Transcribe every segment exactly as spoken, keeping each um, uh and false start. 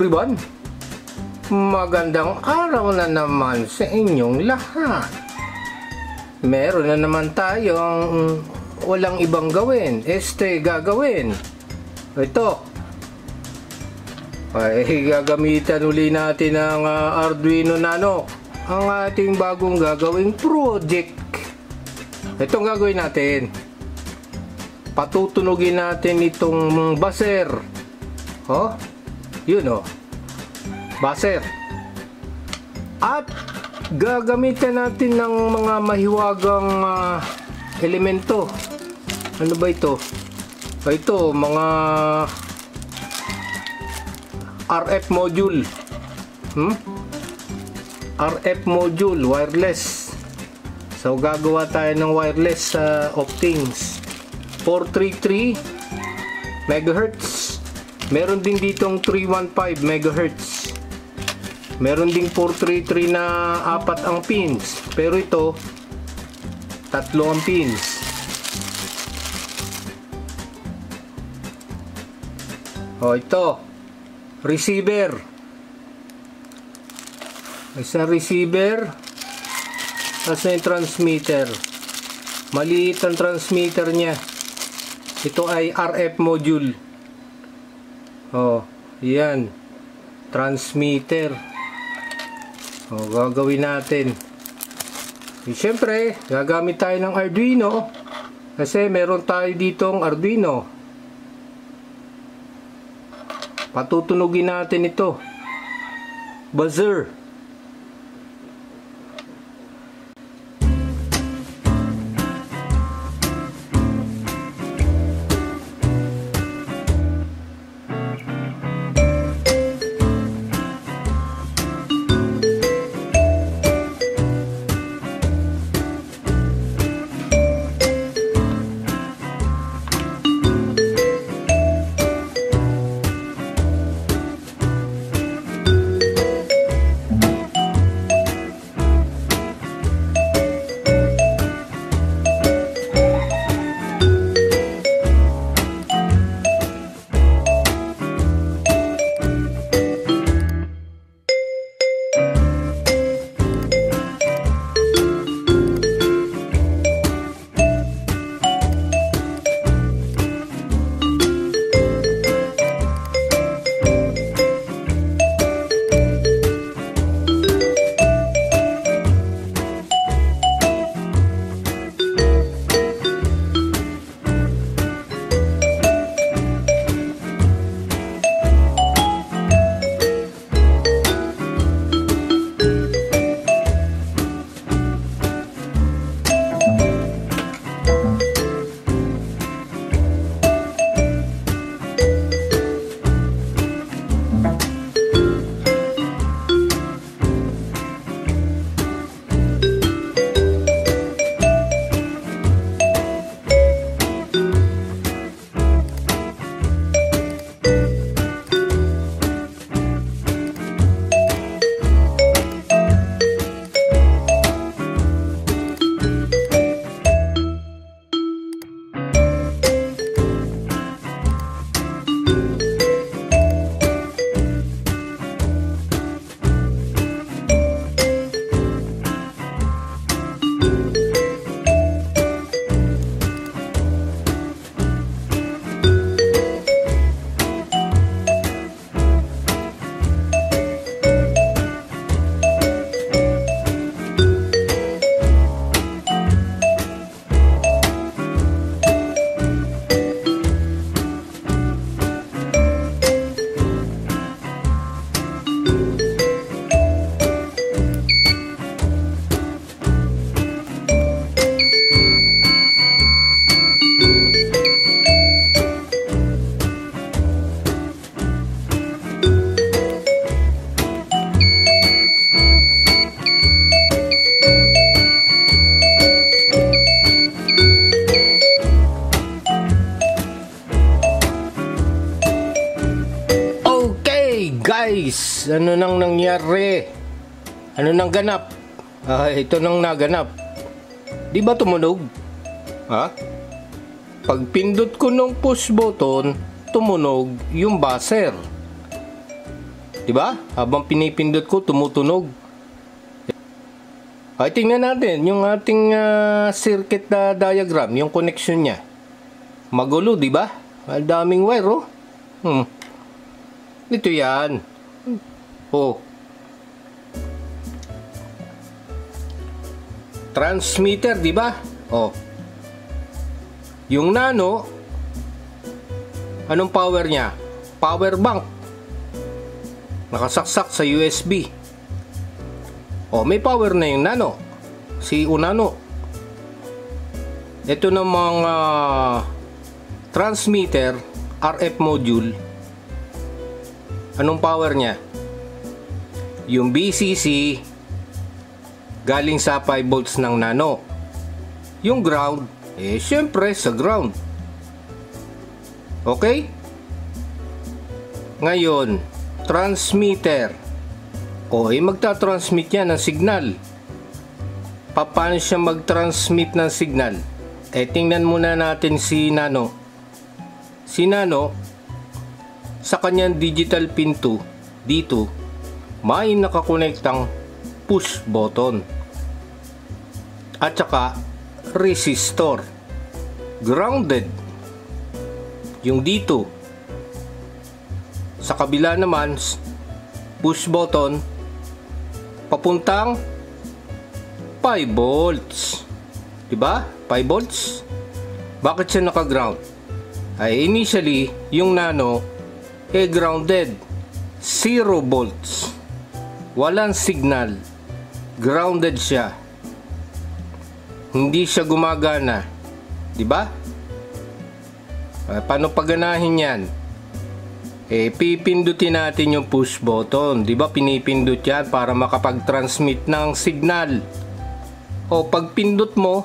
everyone! Magandang araw na naman sa inyong lahat. Meron na naman tayong walang ibang gawin, este gagawin. Ito ay gagamitan uli natin ang uh, Arduino Nano, ang ating bagong gagawing project. Itong gagawin natin, patutunugin natin itong buzzer. Oh, yun oh, buzzer. At gagamitan natin ng mga mahiwagang uh, elemento. Ano ba ito? Ito, mga R F module. Hmm? R F module, wireless. So gagawa tayo ng wireless uh, of things. four thirty-three megahertz. Meron din ditong three fifteen megahertz. Meron ding four thirty-three na apat ang pins. Pero ito, tatlo ang pins. O ito, receiver. Isang receiver. Tapos yung transmitter. Maliit ang transmitter niya. Ito ay R F module. O, yan. Transmitter. O, gagawin natin. E, siyempre, gagamit tayo ng Arduino. Kasi meron tayo ditong Arduino. Patutunugin natin ito. Buzzer. Guys, ano nang nangyari? Ano nang ganap? Ah, ito nang naganap. Di ba tumunog? Ha? Pag pindot ko ng push button, tumunog yung buzzer. Diba? Habang pinipindot ko, tumutunog. Ay, tingnan natin yung ating uh, circuit uh, diagram, yung connection niya. Magulo, diba? Ang daming wire, oh. Hmm. Ito yan. Oh. Transmitter, diba? Oh. Yung nano, anong power niya? Power bank. Nakasaksak sa U S B. Oh, may power na yung nano. Si Unano. Ito namang uh, transmitter, R F module. Anong power niya? Yung B C C galing sa five volts ng nano. Yung ground, eh syempre sa ground. Okay? Ngayon, transmitter. O, eh magta-transmit yan ng signal. Paano siya mag-transmit ng signal? Eh, tingnan muna natin si Nano. Si Nano, sa kanyang digital pin two, dito, may nakakonektang push button. At saka, resistor. Grounded. Yung dito. Sa kabila naman, push button, papuntang five volts. Diba? five volts. Bakit siya naka-ground? Ay initially, yung nano eh grounded. zero volts. Walang signal. Grounded siya. Hindi siya gumagana. Diba? Ay, paano paganahin yan? Eh, pipindutin natin yung push button. Di ba pinipindot yan para makapag-transmit ng signal. O, pag pindot mo,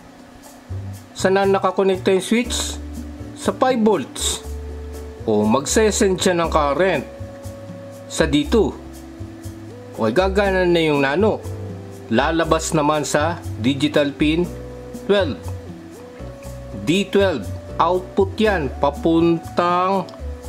saan na nakakonekta yung switch? Sa five volts. O, magsesend siya ng current sa D two. O, gagana na yung nano. Lalabas naman sa digital pin twelve. D twelve. Output yan. Papuntang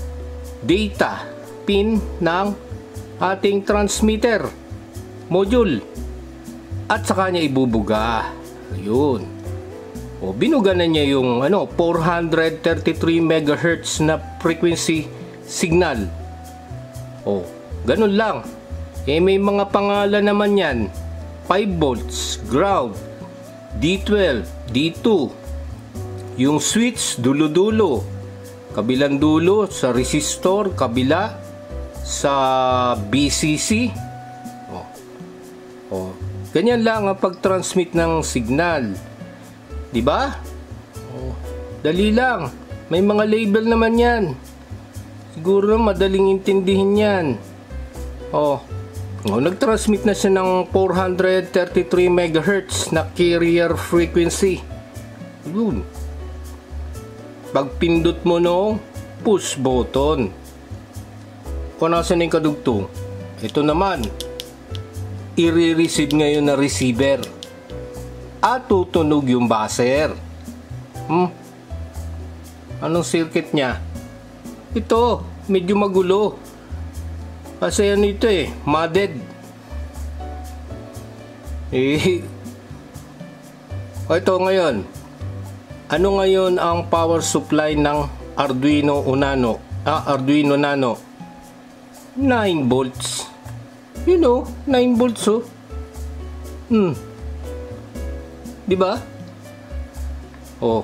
data pin ng ating transmitter module at saka niya ibubuga. Ayun. O binuga na niya yung ano four hundred thirty-three megahertz na frequency signal. O ganun lang. Eh may mga pangalan naman yan. five volts, ground, D twelve, D two. Yung switch dulo-dulo. Kabilang dulo sa resistor, kabila sa B C C. Oh. Oh. Ganyan lang ang pag-transmit ng signal. 'Di ba? Oh. Dali lang. May mga label naman 'yan. Siguro madaling intindihin 'yan. Oh. Oh, nag-transmit na siya ng four hundred thirty-three megahertz na carrier frequency. Yun. Pagpindot mo no push button, kung nasan yung kadugtong, ito naman i-receive ngayon na receiver at tutunog yung buzzer. hmm? Anong circuit nya? Ito medyo magulo kasi ano ito eh, modded eh. O ito ngayon, ano ngayon ang power supply ng Arduino Nano? Ah, Arduino Nano. nine volts. You know, nine volts oh. Hmm. 'Di ba? Oh.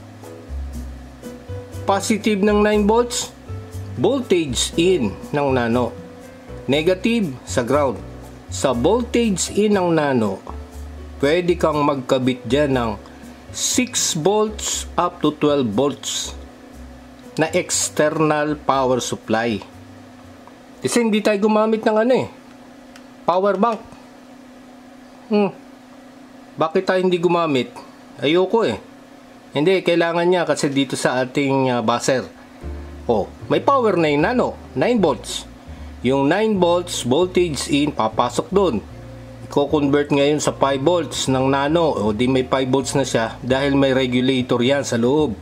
Positive ng nine volts, voltage in ng nano. Negative sa ground. Sa voltage in ng nano, pwede kang magkabit diyan ng six volts up to twelve volts na external power supply. Kasi hindi tayo gumamit ng ano eh, power bank. Hmm. Bakit tayo hindi gumamit? Ayoko eh. Hindi, kailangan niya kasi dito sa ating uh, buzzer. Oh, may power na yung nano, nine volts. Yung nine volts voltage in papasok doon. Ko-convert ngayon sa five volts ng nano. O di may five volts na siya dahil may regulator yan sa loob.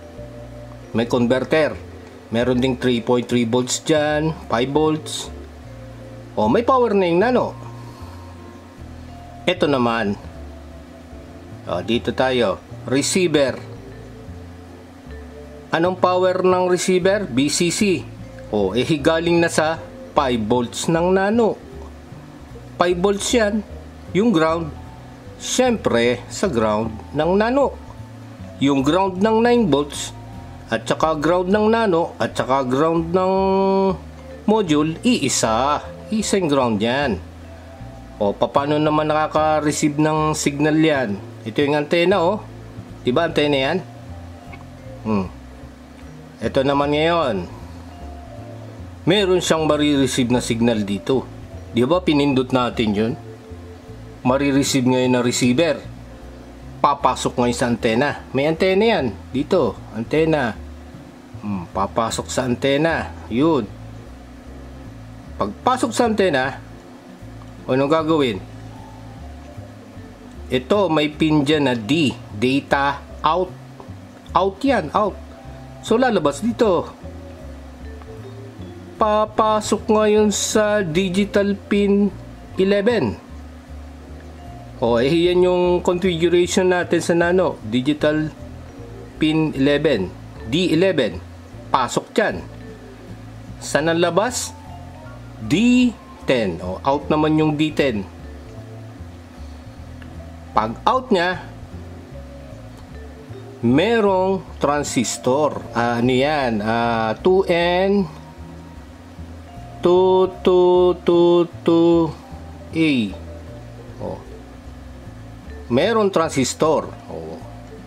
May converter. Meron ding three point three volts dyan, five volts. O, may power na yung nano. Ito naman. O, dito tayo. Receiver. Anong power ng receiver? B C C. O, eh galing na sa five volts ng nano. five volts yan. Yung ground, syempre sa ground ng nano. Yung ground ng nine volts at saka ground ng nano at saka ground ng module, iisa. Isa yung ground yan. O, paano naman nakaka-receive ng signal yan? Ito yung antena, oh. Diba antena yan? Hmm. Ito naman ngayon. Meron siyang marireceive na signal dito. Di ba pinindot natin yun? Marireceive ngayon na receiver. Papasok ngayon sa antena. May antena yan. Dito. Antena. Hmm, papasok sa antena. Yun. Pagpasok sa antena, anong gagawin? Ito, may pin dyan na D. Data out. Out yan. Out. So, lalabas dito. Papasok ngayon sa digital pin eleven. O, eh, yan yung configuration natin sa nano. Digital pin eleven. D eleven. Pasok dyan. Saan ang labas? D ten. O, out naman yung D ten. Pag out niya, merong transistor. Uh, ano yan? Uh, two N two two two two A. Oh. Meron transistor. Oh.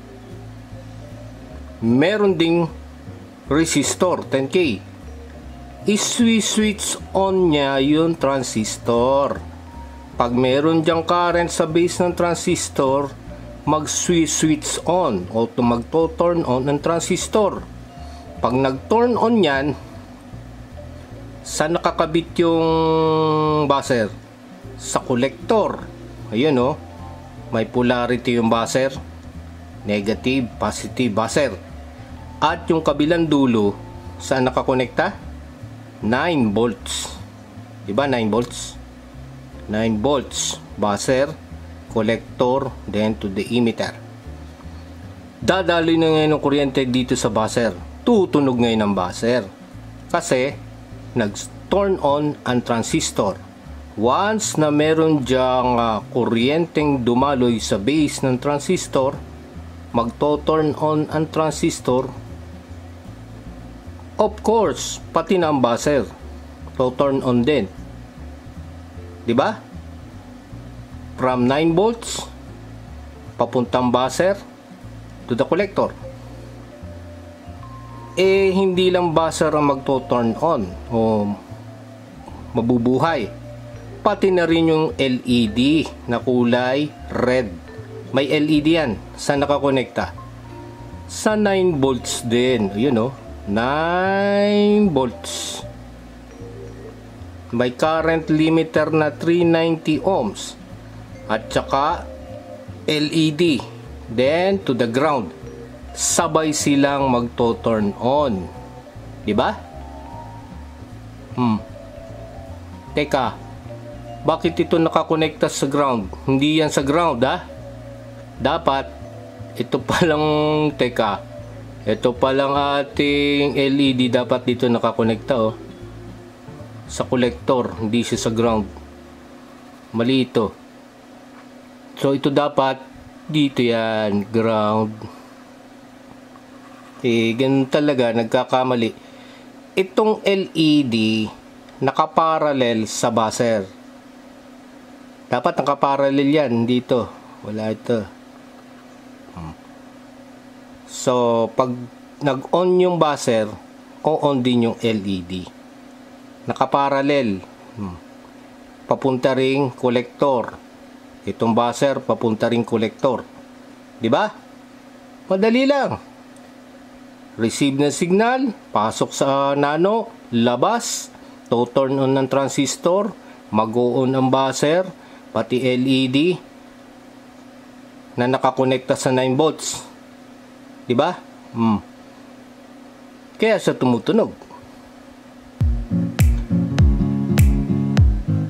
Meron ding resistor ten K. I-switch on niya yung transistor. Pag meron diyang current sa base ng transistor, mag-switch on o mag-turn on ng transistor. Pag nag-turn on yan, saan nakakabit yung buzzer? Sa collector. Ayun, oh. May polarity yung buzzer. Negative, positive buzzer. At yung kabilang dulo, saan nakakonekta? nine volts. Diba nine volts? nine volts. Buzzer, collector, then to the emitter. Dadaloy na ngayon ng kuryente dito sa buzzer. Tutunog ngayon ang buzzer. Kasi, nag-turn on ang transistor. Once na meron dyang uh, kuryenteng dumaloy sa base ng transistor, magto-turn on ang transistor. Of course, pati na ang buzzer to turn on din. Diba? From nine volts papuntang buzzer to the collector. Eh, hindi lang buzzer ang magto-turn on o mabubuhay. Pati na rin yung L E D na kulay red. May L E D yan. Saan nakakonekta? Sa nine volts din. Yun, oh. nine volts. May current limiter na three ninety ohms. At saka L E D. Then to the ground. Sabay silang magto-turn on. Diba? Hmm. Teka. Bakit ito nakakonekta sa ground? Hindi yan sa ground, ha? Dapat ito palang teka. Ito palang ating L E D dapat dito nakakonekta, oh. Sa collector, hindi siya sa ground. Mali ito. So ito dapat dito yan, ground. Eh, ganun talaga, nagkakamali. Itong L E D nakaparallel sa buzzer. Dapat nakaparallel yan dito. Wala ito. So, pag nag-on yung buzzer, o-on din yung L E D. Nakaparallel. Papunta ring collector. Itong buzzer, papunta ring collector. Diba? Madali lang. Receive na signal, pasok sa nano, labas, to turn on ng transistor, mag-on ang buzzer, pati L E D na nakakonekta sa nine volts. Diba? Hmm. Kaya siya tumutunog.